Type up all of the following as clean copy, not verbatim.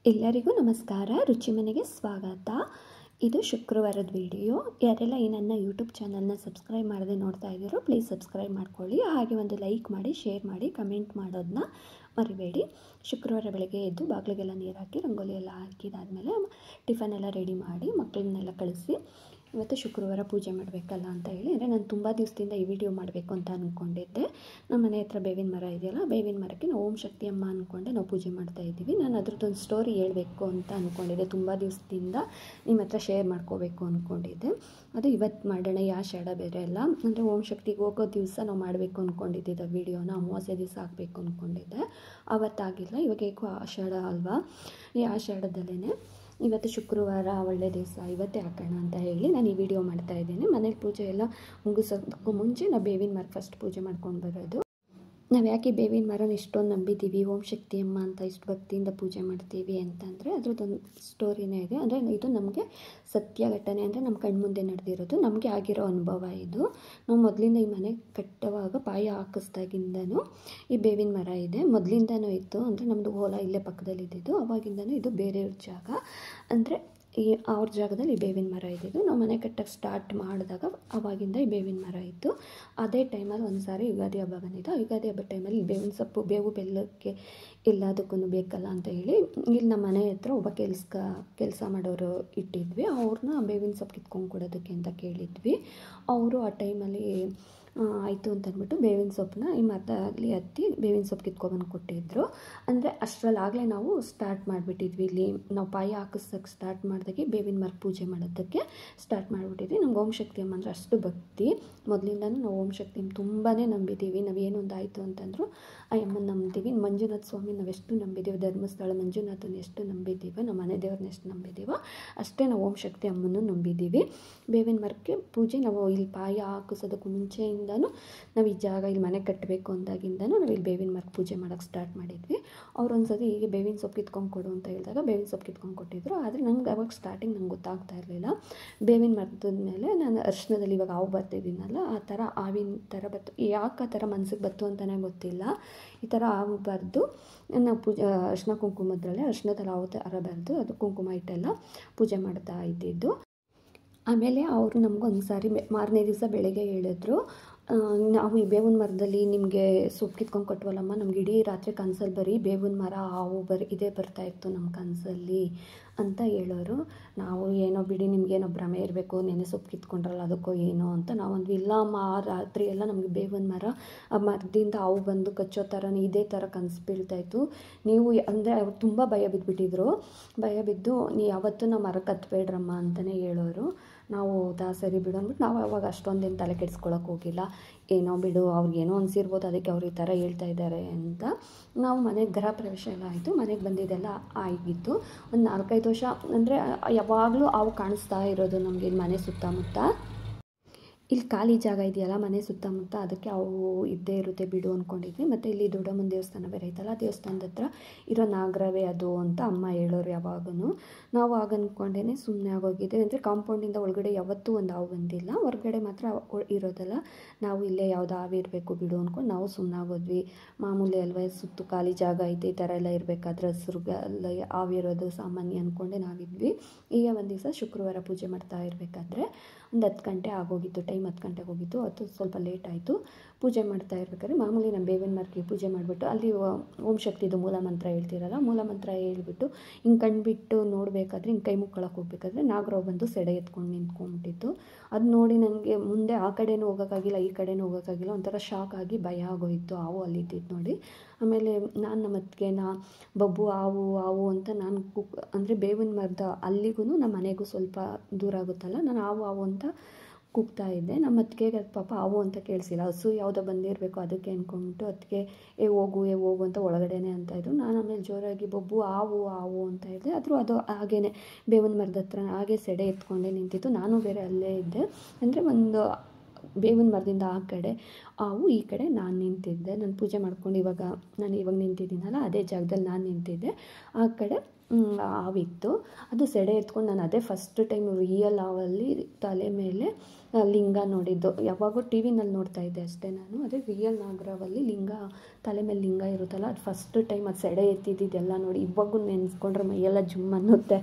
ಎಲ್ಲರಿಗೂ ನಮಸ್ಕಾರ. ರುಚಿ ಮನೆಗೆ ಸ್ವಾಗತ. ಇದು ಶುಕ್ರವಾರದ ವಿಡಿಯೋ. ಯಾರೆಲ್ಲ ಈ ನನ್ನ ಯೂಟ್ಯೂಬ್ ಚಾನಲ್ನ ಸಬ್ಸ್ಕ್ರೈಬ್ ಮಾಡದೆ ನೋಡ್ತಾ ಇದ್ದೀರೋ ಪ್ಲೀಸ್ ಸಬ್ಸ್ಕ್ರೈಬ್ ಮಾಡ್ಕೊಳ್ಳಿ. ಹಾಗೆ ಒಂದು ಲೈಕ್ ಮಾಡಿ, ಶೇರ್ ಮಾಡಿ, ಕಮೆಂಟ್ ಮಾಡೋದನ್ನ ಮರಿಬೇಡಿ. ಶುಕ್ರವಾರ ಬೆಳಗ್ಗೆ ಎದ್ದು ಬಾಗಿಲಿಗೆಲ್ಲ ನೀರು ಹಾಕಿ ರಂಗೋಲಿ ಎಲ್ಲ ಹಾಕಿದಾದಮೇಲೆ ಟಿಫನ್ ಎಲ್ಲ ರೆಡಿ ಮಾಡಿ ಮಕ್ಕಳನ್ನೆಲ್ಲ ಕಳಿಸಿ ಇವತ್ತು ಶುಕ್ರವಾರ ಪೂಜೆ ಮಾಡಬೇಕಲ್ಲ ಅಂತ ಹೇಳಿ, ಅಂದರೆ ನಾನು ತುಂಬ ದಿವಸದಿಂದ ಈ ವಿಡಿಯೋ ಮಾಡಬೇಕು ಅಂತ ಅಂದ್ಕೊಂಡಿದ್ದೆ. ನಮ್ಮ ಮನೆ ಹತ್ರ ಬೇವಿನ ಮರ ಇದೆಯಲ್ಲ, ಬೇವಿನ ಮರಕ್ಕೆ ನಾವು ಓಂ ಶಕ್ತಿ ಅಮ್ಮ ಅಂದ್ಕೊಂಡೆ ನಾವು ಪೂಜೆ ಮಾಡ್ತಾಯಿದ್ದೀವಿ. ನಾನು ಅದ್ರದ್ದೊಂದು ಸ್ಟೋರಿ ಹೇಳಬೇಕು ಅಂತ ಅಂದ್ಕೊಂಡಿದ್ದೆ. ತುಂಬ ದಿವಸದಿಂದ ನಿಮ್ಮ ಹತ್ರ ಶೇರ್ ಮಾಡ್ಕೋಬೇಕು ಅಂದ್ಕೊಂಡಿದ್ದೆ. ಅದು ಇವತ್ತು ಮಾಡೋಣ. ಈ ಆಷಾಢ ಬೇರೆ ಅಲ್ಲ, ಅಂದರೆ ಓಂ ಶಕ್ತಿಗೆ ಹೋಗೋ ದಿವಸ ನಾವು ಮಾಡಬೇಕು ಅಂದ್ಕೊಂಡಿದ್ದಿದ್ದ ವೀಡಿಯೋನ ಅಮಾವಾಸ್ಯೆ ದಿವಸ ಹಾಕಬೇಕು ಅಂದ್ಕೊಂಡಿದ್ದೆ. ಆವತ್ತಾಗಿಲ್ಲ. ಇವಾಗ ಏಕೋ ಆಷಾಢ ಅಲ್ವಾ, ಈ ಆಷಾಢದಲ್ಲೇ ಇವತ್ತು ಶುಕ್ರವಾರ ಒಳ್ಳೆ ದಿವಸ, ಇವತ್ತೇ ಹಾಕೋಣ ಅಂತ ಹೇಳಿ ನಾನು ಈ ವಿಡಿಯೋ ಮಾಡ್ತಾಯಿದ್ದೀನಿ. ಮನೇಲಿ ಪೂಜೆ ಎಲ್ಲ ಮುಗಿಸೋದಕ್ಕೂ ಮುಂಚೆ ನಾವು ಬೇವಿನ ಮರ ಫಸ್ಟ್ ಪೂಜೆ ಮಾಡ್ಕೊಂಡು ಬರೋದು. ನಾವು ಯಾಕೆ ಬೇವಿನ ಮರನ ಇಷ್ಟೊಂದು ನಂಬಿದ್ದೀವಿ, ಓಂ ಶಕ್ತಿ ಅಮ್ಮ ಅಂತ ಇಷ್ಟು ಭಕ್ತಿಯಿಂದ ಪೂಜೆ ಮಾಡ್ತೀವಿ ಅಂತಂದರೆ ಅದ್ರದ್ದೊಂದು ಸ್ಟೋರಿನೇ ಇದೆ. ಅಂದರೆ ಇದು ನಮಗೆ ಸತ್ಯ ಘಟನೆ, ಅಂದರೆ ನಮ್ಮ ಕಣ್ಮುಂದೆ ನಡೆದಿರೋದು, ನಮಗೆ ಆಗಿರೋ ಅನುಭವ ಇದು. ನಾವು ಮೊದಲಿಂದ ಈ ಮನೆ ಕಟ್ಟುವಾಗ ಪಾಯ ಹಾಕಿಸ್ದಾಗಿಂದನೂ ಈ ಬೇವಿನ ಮರ ಇದೆ. ಮೊದಲಿಂದನೂ ಇತ್ತು, ಅಂದರೆ ನಮ್ಮದು ಹೊಲ ಇಲ್ಲೇ ಪಕ್ಕದಲ್ಲಿ ಇದ್ದಿದ್ದು. ಅವಾಗಿಂದನೂ ಇದು ಬೇರೆಯವ್ರ ಜಾಗ, ಅಂದರೆ ಈ ಅವ್ರ ಜಾಗದಲ್ಲಿ ಈ ಬೇವಿನ ಮರ ಇದ್ದಿದ್ದು. ನಾವು ಮನೆ ಕಟ್ಟಕ್ಕೆ ಸ್ಟಾರ್ಟ್ ಮಾಡಿದಾಗ ಆವಾಗಿಂದ ಈ ಬೇವಿನ ಮರ ಇತ್ತು. ಅದೇ ಟೈಮಲ್ಲಿ ಒಂದು ಸಾರಿ ಯುಗಾದಿ ಹಬ್ಬ ಬಂದಿದ್ದು. ಯುಗಾದಿ ಹಬ್ಬದ ಟೈಮಲ್ಲಿ ಬೇವಿನ ಸೊಪ್ಪು, ಬೇವು ಬೆಲ್ಲಕ್ಕೆ ಎಲ್ಲದಕ್ಕೂ ಬೇಕಲ್ಲ ಅಂತ ಹೇಳಿ ಇಲ್ಲಿ ನಮ್ಮ ಮನೆ ಹತ್ರ ಒಬ್ಬ ಕೆಲಸ ಮಾಡೋರು ಇಟ್ಟಿದ್ವಿ. ಅವ್ರನ್ನ ಬೇವಿನ ಸೊಪ್ಪು ಕಿತ್ಕೊಂಡು ಕೊಡೋದಕ್ಕೆ ಅಂತ ಕೇಳಿದ್ವಿ. ಅವರು ಆ ಟೈಮಲ್ಲಿ ಆಯಿತು ಅಂತಂದ್ಬಿಟ್ಟು ಬೇವಿನ ಸೊಪ್ಪನ್ನ ಈ ಮರದಲ್ಲಿ ಹತ್ತಿ ಬೇವಿನ ಸೊಪ್ಪು ಕಿತ್ಕೊಬಂದು ಕೊಟ್ಟಿದ್ದರು. ಅಂದರೆ ಅಷ್ಟರಲ್ಲಾಗಲೇ ನಾವು ಸ್ಟಾರ್ಟ್ ಮಾಡಿಬಿಟ್ಟಿದ್ವಿ. ಇಲ್ಲಿ ನಾವು ಪಾಯ ಹಾಕಿಸೋಕ್ಕೆ ಸ್ಟಾರ್ಟ್ ಮಾಡಿದಾಗೆ ಬೇವಿನ ಮರ ಪೂಜೆ ಮಾಡೋದಕ್ಕೆ ಸ್ಟಾರ್ಟ್ ಮಾಡಿಬಿಟ್ಟಿದ್ವಿ. ನಮ್ಗೆ ಓಂ ಶಕ್ತಿ ಅಮ್ಮ ಅಂದರೆ ಅಷ್ಟು ಭಕ್ತಿ. ಮೊದಲಿಂದನೂ ನಾವು ಓಂ ಶಕ್ತಿ ತುಂಬಾ ನಂಬಿದ್ದೀವಿ. ನಾವು ಏನೊಂದು ಆಯಿತು ಅಂತಂದರೂ ಆ ಅಮ್ಮನ ನಂಬ್ತೀವಿ. ಮಂಜುನಾಥ ಸ್ವಾಮಿ ನಾವೆಷ್ಟು ನಂಬಿದ್ದೀವಿ, ಧರ್ಮಸ್ಥಳ ಮಂಜುನಾಥನ ಎಷ್ಟು ನಂಬಿದ್ದೀವೋ, ನಮ್ಮ ಮನೆ ದೇವ್ರನ್ನ ಎಷ್ಟು ನಂಬಿದ್ದೀವೋ ಅಷ್ಟೇ ನಾವು ಓಂ ಶಕ್ತಿ ಅಮ್ಮನೂ ನಂಬಿದ್ದೀವಿ. ಬೇವಿನ ಮರಕ್ಕೆ ಪೂಜೆ ನಾವು ಇಲ್ಲಿ ಪಾಯ ಹಾಕಿಸೋದಕ್ಕೂ ಮುಂಚೆಯಿಂದನೂ ನಾವು ಈ ಜಾಗ ಇಲ್ಲಿ ಮನೆ ಕಟ್ಟಬೇಕು ಅಂದಾಗಿಂದನೂ ನಾವು ಇಲ್ಲಿ ಬೇವಿನ ಮರ ಪೂಜೆ ಮಾಡೋಕ್ಕೆ ಸ್ಟಾರ್ಟ್ ಮಾಡಿದ್ವಿ. ಅವ್ರು ಒಂದು ಸತಿ ಹೀಗೆ ಬೇವಿನ ಸೊಪ್ಪು ಕಿತ್ಕೊಂಡು ಕೊಡು ಅಂತ ಹೇಳಿದಾಗ ಬೇವಿನ ಸೊಪ್ಪು ಕಿತ್ಕೊಂಡು ಕೊಟ್ಟಿದ್ರು. ಆದರೆ ನಂಗೆ ಅವಾಗ ಸ್ಟಾರ್ಟಿಂಗ್ ನಂಗೆ ಗೊತ್ತಾಗ್ತಾ ಇರಲಿಲ್ಲ. ಬೇವಿನ ಮರದ ಮೇಲೆ ನಾನು ಅರ್ಶಿನದಲ್ಲಿ ಇವಾಗ ಹಾವು ಬರ್ತಿದ್ದೀನಲ್ಲ, ಆ ಥರ ಹಾವಿನ ಥರ ಬತ್ತು. ಯಾಕೆ ಆ ಥರ ಮನ್ಸಿಗೆ ಬತ್ತು ಅಂತಲೇ ಗೊತ್ತಿಲ್ಲ. ಈ ಥರ ಹಾವು ಬರೆದು ನಾವು ಪೂಜೆ ಅರ್ಶಿನ ಕುಂಕುಮದ್ರಲ್ಲೇ ಅರ್ಶಿನದಲ್ಲಿ ಹಾವು ಥರ ಬರೆದು ಅದು ಕುಂಕುಮ ಇಟ್ಟೆಲ್ಲ ಪೂಜೆ ಮಾಡ್ತಾ ಇದ್ದಿದ್ದು. ಆಮೇಲೆ ಅವರು ನಮಗೊಂದು ಸಾರಿ ಮಾರನೇ ದಿವಸ ಬೆಳಗ್ಗೆ ಹೇಳಿದ್ರು, ನಾವು ಈ ಬೇವಿನ ಮರದಲ್ಲಿ ನಿಮಗೆ ಸೊಪ್ಪು ಕಿತ್ಕೊಂಡು ಕೊಟ್ವಲ್ಲಮ್ಮ, ನಮ್ಗೆ ಇಡೀ ರಾತ್ರಿ ಕನಸಲ್ಲಿ ಬರೀ ಬೇವಿನ ಮರ ಹಾವು ಇದೇ ಬರ್ತಾಯಿತ್ತು ನಮ್ಮ ಕನಸಲ್ಲಿ ಅಂತ ಹೇಳೋರು. ನಾವು ಏನೋ ಬಿಡಿ, ನಿಮಗೇನೋ ಭ್ರಮೆ ಇರಬೇಕು, ನೆನೆ ಸೊಪ್ಪು ಕಿತ್ಕೊಂಡ್ರಲ್ಲ ಅದಕ್ಕೋ ಏನೋ ಅಂತ ನಾವೊಂದು ಇಲ್ಲ ಅಮ್ಮ, ಆ ರಾತ್ರಿ ಎಲ್ಲ ನಮಗೆ ಬೇವಿನ ಮರ ಆ ಮರದಿಂದ ಹಾವು ಬಂದು ಕಚ್ಚೋ ಥರನೇ ಇದೇ ಥರ ಕನಸು ಬೀಳ್ತಾಯಿತ್ತು. ನೀವು ಅಂದರೆ ಅವ್ರು ತುಂಬ ಭಯ ಬಿದ್ದುಬಿಟ್ಟಿದ್ರು. ಭಯ ಬಿದ್ದು ಯಾವತ್ತೂ ನಾವು ಮರಕ್ಕೆ ಹತ್ಬೇಡ್ರಮ್ಮ ಅಂತಲೇ ಹೇಳೋರು. ನಾವು ಸರಿ ಬಿಡು ಅಂದ್ಬಿಟ್ಟು ನಾವು ಅವಾಗ ಅಷ್ಟೊಂದೇನು ತಲೆ ಕೆಡಿಸ್ಕೊಳಕ್ಕೆ ಹೋಗಿಲ್ಲ. ಏನೋ ಬಿಡು, ಅವ್ರಿಗೇನೋ ಅನಿಸಿರ್ಬೋದು, ಅದಕ್ಕೆ ಅವ್ರು ಈ ಥರ ಹೇಳ್ತಾ ಇದ್ದಾರೆ ಅಂತ. ನಾವು ಮನೆಗೆ ಗೃಹ ಪ್ರವೇಶ ಎಲ್ಲ ಆಯಿತು, ಮನೆಗೆ ಬಂದಿದ್ದೆಲ್ಲ ಆಗಿತ್ತು. ಒಂದು 4-5 ವರ್ಷ ಅಂದರೆ ಯಾವಾಗಲೂ ಹಾವು ಕಾಣಿಸ್ತಾ ಇರೋದು ನಮಗೆ ಇಲ್ಲಿ ಮನೆ ಸುತ್ತಮುತ್ತ. ಇಲ್ಲಿ ಖಾಲಿ ಜಾಗ ಇದೆಯಲ್ಲ ಮನೆ ಸುತ್ತಮುತ್ತ, ಅದಕ್ಕೆ ಅವು ಇದ್ದೇ ಇರುತ್ತೆ ಬಿಡು ಅಂದ್ಕೊಂಡಿದ್ವಿ. ಮತ್ತು ಇಲ್ಲಿ ದೊಡ್ಡಮ್ಮನ ದೇವಸ್ಥಾನ ಬೇರೆ ಐತಲ್ಲ, ದೇವಸ್ಥಾನದ ಹತ್ರ ಇರೋ ನಾಗರವೇ ಅದು ಅಂತ ಅಮ್ಮ ಹೇಳೋರು ಯಾವಾಗೂ. ನಾವು ಆಗ ಅಂದ್ಕೊಂಡೇ ಸುಮ್ಮನೆ ಆಗೋಗಿದೆ. ಅಂದರೆ ಕಾಂಪೌಂಡಿಂದ ಒಳಗಡೆ ಯಾವತ್ತೂ ಒಂದು ಹಾವು ಬಂದಿಲ್ಲ, ಹೊರಗಡೆ ಮಾತ್ರ ಇರೋದಲ್ಲ. ನಾವು ಇಲ್ಲೇ ಯಾವ್ದು ಹಾವು ಇರಬೇಕು ಬಿಡು ಅಂದ್ಕೊಂಡು ನಾವು ಸುಮ್ಮನೆ ಆಗೋದ್ವಿ. ಮಾಮೂಲಿ ಅಲ್ವೇ, ಸುತ್ತು ಖಾಲಿ ಜಾಗ ಐತೆ, ಈ ಥರ ಎಲ್ಲ ಇರಬೇಕಾದ್ರೆ ಹಸ್ರುಗಲ್ಲ ಹಾವಿರೋದು ಸಾಮಾನ್ಯ ಅಂದ್ಕೊಂಡೆ ನಾವಿದ್ವಿ. ಈಗ ಒಂದು ದಿವಸ ಶುಕ್ರವಾರ ಪೂಜೆ ಮಾಡ್ತಾ ಇರಬೇಕಾದ್ರೆ ಒಂದು 10 ಗಂಟೆ ಆಗೋಗಿತ್ತು. ಟೈಮ್ 10 ಗಂಟೆಗೆ ಹೋಗಿತ್ತು. ಅದು ಸ್ವಲ್ಪ ಲೇಟ್ ಆಯಿತು. ಪೂಜೆ ಮಾಡ್ತಾ ಇರ್ಬೇಕಾದ್ರೆ ಮಾಮೂಲಿ ನಮ್ಮ ಬೇವಿನ ಮರಕ್ಕೆ ಪೂಜೆ ಮಾಡಿಬಿಟ್ಟು ಅಲ್ಲಿ ಓಂ ಶಕ್ತಿದು ಮೂಲ ಮಂತ್ರ ಹೇಳ್ತಿರಲ್ಲ, ಮೂಲ ಮಂತ್ರ ಹೇಳ್ಬಿಟ್ಟು ಹಿಂಗೆ ಕಣ್ಬಿಟ್ಟು ನೋಡಬೇಕಾದ್ರೆ, ಹಿಂಗೆ ಕೈ ಮುಕ್ಕೊಳಕ್ಕೆ ಹೋಗ್ಬೇಕಾದ್ರೆ ನಾಗರಾವ್ ಬಂದು ಸೆಡೆ ಎತ್ಕೊಂಡು ನಿಂತ್ಕೊಂಡ್ಬಿಟ್ಟಿತ್ತು. ಅದು ನೋಡಿ ನನಗೆ ಮುಂದೆ ಆ ಕಡೆನೂ ಹೋಗೋಕ್ಕಾಗಿಲ್ಲ, ಈ ಕಡೆನೂ ಹೋಗೋಕ್ಕಾಗಿಲ್ಲ. ಒಂಥರ ಶಾಕ್ ಆಗಿ ಭಯ ಆಗೋಯಿತು ಹಾವು ಅಲ್ಲಿದ್ದಿದ್ದು ನೋಡಿ. ಆಮೇಲೆ ನಾನು ನಮ್ಮ ಅತ್ತಿಗೆನ ಬಬ್ಬು ಹಾವು ಅಂತ ನಾನು ಅಂದರೆ ಬೇವಿನ ಮರದ ಅಲ್ಲಿಗೂ ನಮ್ಮ ಮನೆಗೂ ಸ್ವಲ್ಪ ದೂರ ಆಗುತ್ತಲ್ಲ, ನಾನು ಹಾವು ಅಂತ ಕೂಗ್ತಾ ಇದ್ದೆ. ನಮ್ಮ ಅತ್ತಿಗೆಗೆ ಅದು ಪಾಪ ಹಾವು ಅಂತ ಕೇಳಿಸಿಲ್ಲ, ಹಸು ಯಾವುದೋ ಬಂದಿರಬೇಕು ಅದಕ್ಕೆ ಅಂದ್ಕೊಂಡ್ಬಿಟ್ಟು ಅದಕ್ಕೆ ಹೋಗು ಅಂತ ಒಳಗಡೆನೆ ಅಂತ ಇದ್ರು. ನಾನು ಆಮೇಲೆ ಜೋರಾಗಿ ಬಬ್ಬು ಹಾವು ಅಂತ ಹೇಳಿದೆ. ಆದರೂ ಅದು ಹಾಗೇ ಬೇವಿನ ಮರದ ಹತ್ರ ಹಾಗೆ ಸೆಡೆ ಎತ್ಕೊಂಡೇ ನಿಂತಿತ್ತು. ನಾನು ಬೇರೆ ಅಲ್ಲೇ ಇದ್ದೆ. ಅಂದರೆ ಒಂದು ಬೇವಿನ ಮರದಿಂದ ಆ ಕಡೆ ಹಾವು, ಈ ಕಡೆ ನಾನು ನಿಂತಿದ್ದೆ. ನಾನು ಪೂಜೆ ಮಾಡ್ಕೊಂಡು ನಾನು ಇವಾಗ ನಿಂತಿದ್ದೀನಲ್ಲ ಅದೇ ಜಾಗದಲ್ಲಿ ನಾನು ನಿಂತಿದ್ದೆ. ಆ ಕಡೆ ಹಾವಿತ್ತು. ಅದು ಸೆಡೆ ಎತ್ಕೊಂಡು ನಾನು ಅದೇ ಫಸ್ಟ್ ಟೈಮ್ ರಿಯಲ್ ಹಾವಲ್ಲಿ ತಲೆ ಮೇಲೆ ಲಿಂಗ ನೋಡಿದ್ದು. ಯಾವಾಗೂ ಟಿ ವಿನಲ್ಲಿ ನೋಡ್ತಾ ಇದ್ದೆ ಅಷ್ಟೇ ನಾನು. ಅದೇ ರಿಯಲ್ ನಾಗರಾವಲ್ಲಿ ಲಿಂಗ, ತಲೆ ಮೇಲೆ ಲಿಂಗ ಇರುತ್ತಲ್ಲ, ಅದು ಫಸ್ಟ್ ಟೈಮ್ ಅದು ಸೆಡೆ ಎತ್ತಿದ್ದೆಲ್ಲ ನೋಡಿ ಇವಾಗೂ ನೆನೆಸ್ಕೊಂಡ್ರೆ ಮೈಯೆಲ್ಲ ಜುಮ್ ಅನ್ನುತ್ತೆ.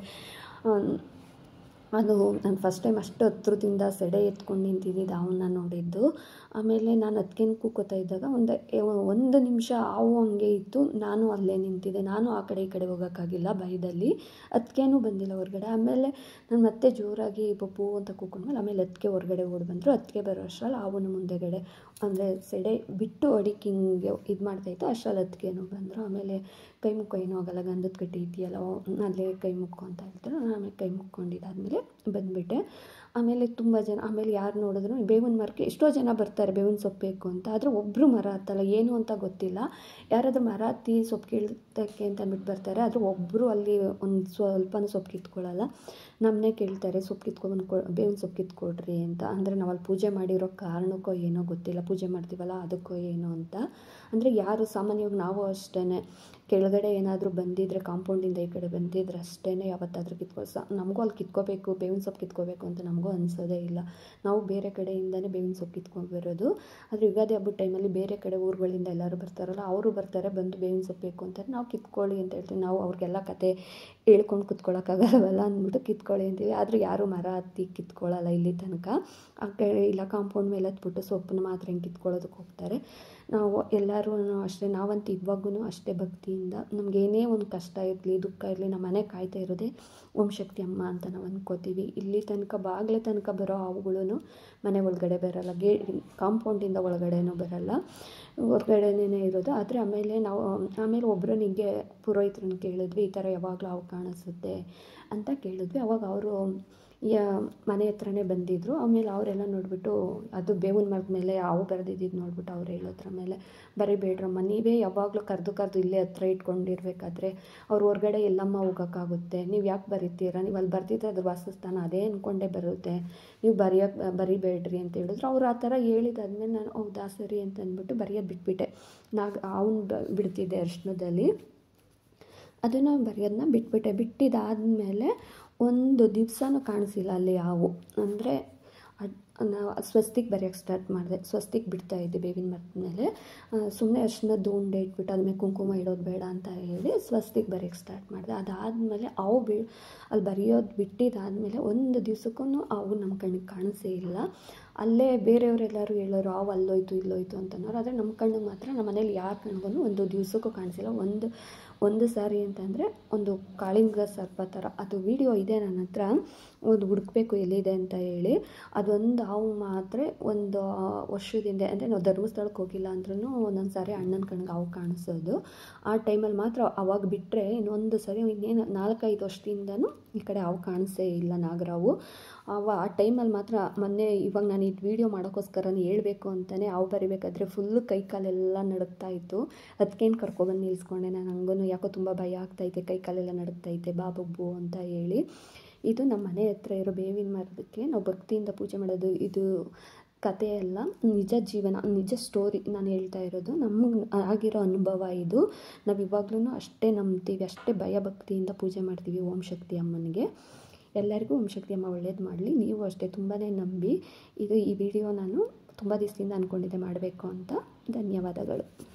ಅದು ನಾನು ಫಸ್ಟ್ ಟೈಮ್ ಅಷ್ಟು ಹತ್ರದಿಂದ ಸೆಡೆ ಎತ್ಕೊಂಡು ನಿಂತಿದ್ದಿದ್ದು ಅವನ್ನ ನೋಡಿದ್ದು. ಆಮೇಲೆ ನಾನು ಅದಕ್ಕೇನು ಕೂಕೋತಾ ಇದ್ದಾಗ ಒಂದು ನಿಮಿಷ ಹಾವು ಹಂಗೆ ಇತ್ತು. ನಾನು ಅಲ್ಲೇ ನಿಂತಿದ್ದೆ. ನಾನು ಆ ಕಡೆ ಈ ಕಡೆ ಹೋಗೋಕ್ಕಾಗಿಲ್ಲ ಭಯದಲ್ಲಿ. ಅದಕ್ಕೇನು ಬಂದಿಲ್ಲ ಹೊರಗಡೆ. ಆಮೇಲೆ ನಾನು ಮತ್ತೆ ಜೋರಾಗಿ ಬಬ್ಬು ಅಂತ ಕೂಕೊಂಡ್ಮೇಲೆ ಆಮೇಲೆ ಅದಕ್ಕೆ ಹೊರಗಡೆ ಓಡಿ ಬಂದರು. ಅದಕ್ಕೆ ಬರೋ ಅಷ್ಟರಲ್ಲಿ ಹಾವನ ಮುಂದೆಗಡೆ ಅಂದರೆ ಸೆಡೆ ಬಿಟ್ಟು ಹೊಡಿಕೆ ಹಿಂಗೆ ಇದು ಮಾಡ್ತಾಯಿತ್ತು. ಅಷ್ಟರಲ್ಲಿ ಅದಕ್ಕೇನು ಬಂದರು. ಆಮೇಲೆ ಕೈ ಮುಕ್ಕೋ ಏನೂ ಆಗೋಲ್ಲ, ಗಂಧದ ಕಡ್ಡಿ ಇದೆಯಲ್ಲ ಅಲ್ಲೇ ಕೈ ಮುಕ್ಕೋ ಅಂತ ಹೇಳ್ತಾರೆ. ನಾನು ಆಮೇಲೆ ಕೈ ಮುಕ್ಕೊಂಡಿದ್ದಾದಮೇಲೆ ಬಂದುಬಿಟ್ಟೆ. ಆಮೇಲೆ ತುಂಬ ಜನ, ಆಮೇಲೆ ಯಾರು ನೋಡಿದ್ರು ಬೇವಿನ ಮರಕ್ಕೆ ಎಷ್ಟೋ ಜನ ಬರ್ತಾರೆ ಬೇವಿನ ಸೊಪ್ಪು ಬೇಕು ಅಂತ. ಆದರೆ ಒಬ್ಬರು ಮರ ಹತ್ತಲ್ಲ, ಏನು ಅಂತ ಗೊತ್ತಿಲ್ಲ. ಯಾರಾದರೂ ಮರ ಹತ್ತಿ ಸೊಪ್ಪು ಕೀಳ್ತಕ್ಕೆ ಅಂತ ಅಂದ್ಬಿಟ್ಟು ಬರ್ತಾರೆ. ಆದರೆ ಒಬ್ಬರು ಅಲ್ಲಿ ಒಂದು ಸ್ವಲ್ಪನೂ ಸೊಪ್ಪು ಕಿತ್ಕೊಳ್ಳಲ್ಲ. ನಮ್ಮನ್ನೇ ಕೇಳ್ತಾರೆ ಸೊಪ್ಪು ಕಿತ್ಕೊಬಂದು ಬೇವಿನ ಸೊಪ್ಪು ಕಿತ್ಕೊಡ್ರಿ ಅಂತ. ಅಂದರೆ ನಾವು ಅಲ್ಲಿ ಪೂಜೆ ಮಾಡಿರೋ ಕಾರಣಕ್ಕೋ ಏನೋ ಗೊತ್ತಿಲ್ಲ, ಪೂಜೆ ಮಾಡ್ತೀವಲ್ಲ ಅದಕ್ಕೋ ಏನೋ ಅಂತ. ಅಂದರೆ ಯಾರು ಸಾಮಾನ್ಯವಾಗಿ ನಾವು ಅಷ್ಟೇ ಕೆಳಗಡೆ ಏನಾದರೂ ಬಂದಿದ್ದರೆ ಕಾಂಪೌಂಡಿಂದ ಈ ಕಡೆ ಬಂದಿದ್ರೆ ಅಷ್ಟೇ ಯಾವತ್ತಾದರೂ ನಮಗೂ ಅಲ್ಲಿ ಕಿತ್ಕೋಬೇಕು, ಬೇವಿನ ಸೊಪ್ಪು ಕಿತ್ಕೋಬೇಕು ಅಂತ ನಮಗೂ ಅನಿಸೋದೇ ಇಲ್ಲ. ನಾವು ಬೇರೆ ಕಡೆಯಿಂದನೇ ಬೇವಿನ ಸೊಪ್ಪು ಕಿತ್ಕೊಂಡು ಬರೋದು. ಆದರೆ ಯುಗಾದಿ ಹಬ್ಬದ ಟೈಮಲ್ಲಿ ಬೇರೆ ಕಡೆ ಊರುಗಳಿಂದ ಎಲ್ಲರೂ ಬರ್ತಾರಲ್ಲ, ಅವರು ಬರ್ತಾರೆ, ಬಂದು ಬೇವಿನ ಸೊಪ್ಪು ಬೇಕು ಅಂತಾರೆ. ನಾವು ಕಿತ್ಕೊಳ್ಳಿ ಅಂತ ಹೇಳ್ತೀವಿ. ನಾವು ಅವ್ರಿಗೆಲ್ಲ ಕತೆ ಹೇಳ್ಕೊಂಡು ಕುತ್ಕೊಳ್ಳೋಕ್ಕಾಗಲ್ಲವಲ್ಲ ಅಂದ್ಬಿಟ್ಟು ಕಿತ್ಕೊಳ್ಳಿ ಅಂತೀವಿ. ಆದರೆ ಯಾರೂ ಮರ ಹತ್ತಿ ಕಿತ್ಕೊಳ್ಳಲ್ಲ ಇಲ್ಲಿ ತನಕ. ಆ ಕಡೆ ಇಲ್ಲ ಕಾಂಪೌಂಡ್ ಮೇಲೆ ಹತ್ಬಿಟ್ಟು ಸೊಪ್ಪನ್ನ ಮಾತ್ರ ಹಿಂಗೆ ಕಿತ್ಕೊಳ್ಳೋದಕ್ಕೆ ಹೋಗ್ತಾರೆ. ನಾವು ಎಲ್ಲರೂ ಅಷ್ಟೇ, ನಾವಂತೂ ಇವಾಗೂ ಅಷ್ಟೇ ಭಕ್ತಿಯಿಂದ ನಮಗೇನೇ ಒಂದು ಕಷ್ಟ ಇರಲಿ, ದುಃಖ ಇರಲಿ, ನಮ್ಮ ಮನೆ ಕಾಯ್ತಾ ಇರೋದೇ ಓಂ ಶಕ್ತಿ ಅಮ್ಮ ಅಂತ ನಾವು ಅಂದ್ಕೋತೀವಿ. ಇಲ್ಲಿ ತನಕ ಬಾಗಿಲ ತನಕ ಬರೋ ಹಾವುಗಳೂ ಮನೆ ಒಳಗಡೆ ಬರೋಲ್ಲ, ಕಾಂಪೌಂಡಿಂದ ಒಳಗಡೆನೂ ಬರೋಲ್ಲ, ಹೊರಗಡೆನೇ ಇರೋದು. ಆದರೆ ಆಮೇಲೆ ಒಬ್ಬರನಿಗೆ ಪುರೋಹಿತರನ್ನ ಕೇಳಿದ್ವಿ, ಈ ಥರ ಯಾವಾಗಲೂ ಹಾವು ಕಾಣಿಸುತ್ತೆ ಅಂತ ಕೇಳಿದ್ವಿ. ಅವಾಗ ಅವರು ಮನೆ ಹತ್ರನೇ ಬಂದಿದ್ದರು. ಆಮೇಲೆ ಅವರೆಲ್ಲ ನೋಡಿಬಿಟ್ಟು ಅದು ಬೇವಿನ ಮರದ ಮೇಲೆ ಹಾವು ಬರೆದಿದ್ದು ನೋಡ್ಬಿಟ್ಟು ಅವ್ರು ಹೇಳೋದ್ರ ಮೇಲೆ, ಬರಿಬೇಡ್ರಮ್ಮ, ನೀವೇ ಯಾವಾಗಲೂ ಕರೆದು ಇಲ್ಲೇ ಹತ್ರ ಇಟ್ಕೊಂಡಿರ್ಬೇಕಾದ್ರೆ ಅವ್ರು ಹೊರಗಡೆ ಎಲ್ಲಮ್ಮ ಹೋಗೋಕ್ಕಾಗುತ್ತೆ, ನೀವು ಯಾಕೆ ಬರಿತೀರಾ, ನೀವು ಅಲ್ಲಿ ಬರ್ತಿದ್ರೆ ಅದು ವಾಸಸ್ಥಾನ ಅದೇ ಅಂದ್ಕೊಂಡೇ ಬರುತ್ತೆ, ನೀವು ಬರಿಬೇಡ್ರಿ ಅಂತ ಹೇಳಿದ್ರು. ಅವ್ರು ಆ ಥರ ಹೇಳಿದಾದ್ಮೇಲೆ ನಾನು ಹೌದಾ ಸರಿ ಅಂತ ಅಂದ್ಬಿಟ್ಟು ಬರೆಯೋದು ಬಿಟ್ಬಿಟ್ಟೆ. ಅವನು ಬಿಡ್ತಿದ್ದೆ ಅರ್ಶಿನದಲ್ಲಿ, ಅದನ್ನು ಬರೆಯೋದನ್ನ ಬಿಟ್ಟಿದ್ದಾದಮೇಲೆ ಒಂದು ದಿವಸನೂ ಕಾಣಿಸಿಲ್ಲ ಅಲ್ಲಿ ಹಾವು. ಅಂದರೆ ನಾವು ಸ್ವಸ್ತಿಕ್ ಬರೆಯೋಕ್ಕೆ ಸ್ಟಾರ್ಟ್ ಮಾಡಿದೆ. ಸ್ವಸ್ತಿಕ್ ಬಿಡ್ತಾಯಿದ್ದೆ ಬೇವಿನ ಮರದ ಮೇಲೆ. ಸುಮ್ಮನೆ ಅರ್ಶಿನದ್ದು ಉಂಡೆ ಇಟ್ಬಿಟ್ಟು ಅದ್ಮೇಲೆ ಕುಂಕುಮ ಇಡೋದು ಬೇಡ ಅಂತ ಹೇಳಿ ಸ್ವಸ್ತಿಕ್ ಬರೆಯೋಕ್ಕೆ ಸ್ಟಾರ್ಟ್ ಮಾಡಿದೆ. ಅದಾದಮೇಲೆ ಹಾವು ಅಲ್ಲಿ ಬರೆಯೋದು ಬಿಟ್ಟಿದ್ದಾದಮೇಲೆ ಒಂದು ದಿವಸಕ್ಕೂ ಹಾವು ನಮ್ಮ ಕಣ್ಣಿಗೆ ಕಾಣಿಸೇ ಇಲ್ಲ. ಅಲ್ಲೇ ಬೇರೆಯವರೆಲ್ಲರೂ ಹೇಳೋರು ಹಾವು ಅಲ್ಲೋಯ್ತು ಇಲ್ಲೋಯ್ತು ಅಂತನೋರು. ಆದರೆ ನಮ್ಮ ಕಣ್ಣಿಗೆ ಮಾತ್ರ, ನಮ್ಮ ಮನೇಲಿ ಯಾರ ಕಣ್ಗೂ ಒಂದು ದಿವಸಕ್ಕೂ ಕಾಣಿಸಿಲ್ಲ. ಒಂದು ಸಾರಿ ಅಂತಂದರೆ ಒಂದು ಕಾಳಿಂಗ ಸರ್ಪ ಥರ, ಅದು ವಿಡಿಯೋ ಇದೆ ನನ್ನ ಹತ್ರ, ಒಂದು ಹುಡುಕಬೇಕು ಎಲ್ಲಿದೆ ಅಂತ ಹೇಳಿ. ಅದೊಂದು ಹಾವು ಮಾತ್ರ ಒಂದು ವರ್ಷದಿಂದ, ಅಂದರೆ ನಾವು ಧರ್ಮಸ್ಥಳಕ್ಕೆ ಹೋಗಿಲ್ಲ ಅಂದ್ರೂ ಒಂದೊಂದು ಸಾರಿ ಅಣ್ಣನ ಕಣ್ಣಿಗೆ ಹಾವು ಕಾಣಿಸೋದು. ಆ ಟೈಮಲ್ಲಿ ಮಾತ್ರ ಅವಾಗ ಬಿಟ್ಟರೆ ಇನ್ನೊಂದು ಸಾರಿ ಇನ್ನೇನು 4-5 ವರ್ಷದಿಂದನೂ ಈ ಕಡೆ ಹಾವು ಕಾಣಿಸೇ ಇಲ್ಲ ನಾಗರಾವು. ಆ ಟೈಮಲ್ಲಿ ಮಾತ್ರ ಇವಾಗ ನಾನು ಇದು ವೀಡಿಯೋ ಮಾಡೋಕ್ಕೋಸ್ಕರನೇ ಹೇಳ್ಬೇಕು ಅಂತಲೇ ಹಾವು ಬರಿಬೇಕಾದ್ರೆ ಫುಲ್ಲು ಕೈ ಕಾಲೆಲ್ಲ ನಡುಗ್ತಾ ಇತ್ತು. ಅದಕ್ಕೇನು ಕರ್ಕೊಬಂದು ನಿಲ್ಲಿಸ್ಕೊಂಡೆ ನಾನು. ಹಂಗೂ ಯಾಕೋ ತುಂಬ ಭಯ ಆಗ್ತಾಯಿದೆ, ಕೈ ಕಾಲೆಲ್ಲ ನಡುಗ್ತೈತೆ ಬಾಬುಬ್ಬು ಅಂತ ಹೇಳಿ. ಇದು ನಮ್ಮ ಮನೆ ಹತ್ರ ಇರೋ ಬೇವಿನ ಮರದಕ್ಕೆ ನಾವು ಭಕ್ತಿಯಿಂದ ಪೂಜೆ ಮಾಡೋದು. ಇದು ಕಥೆಯಲ್ಲ, ನಿಜ ಜೀವನ, ನಿಜ ಸ್ಟೋರಿ ನಾನು ಹೇಳ್ತಾ ಇರೋದು. ನಮಗೆ ಆಗಿರೋ ಅನುಭವ ಇದು. ನಾವು ಇವಾಗ್ಲೂ ಅಷ್ಟೇ ನಂಬ್ತೀವಿ, ಅಷ್ಟೇ ಭಯಭಕ್ತಿಯಿಂದ ಪೂಜೆ ಮಾಡ್ತೀವಿ ಓಂ ಶಕ್ತಿ ಅಮ್ಮನಿಗೆ. ಎಲ್ಲರಿಗೂ ಓಂ ಶಕ್ತಿ ಅಮ್ಮ ಒಳ್ಳೇದು ಮಾಡಲಿ. ನೀವು ಅಷ್ಟೇ ತುಂಬಾ ನಂಬಿ. ಈ ವಿಡಿಯೋ ನಾನು ತುಂಬ ದಿವಸದಿಂದ ಅಂದ್ಕೊಂಡಿದ್ದೆ ಮಾಡಬೇಕು ಅಂತ. ಧನ್ಯವಾದಗಳು.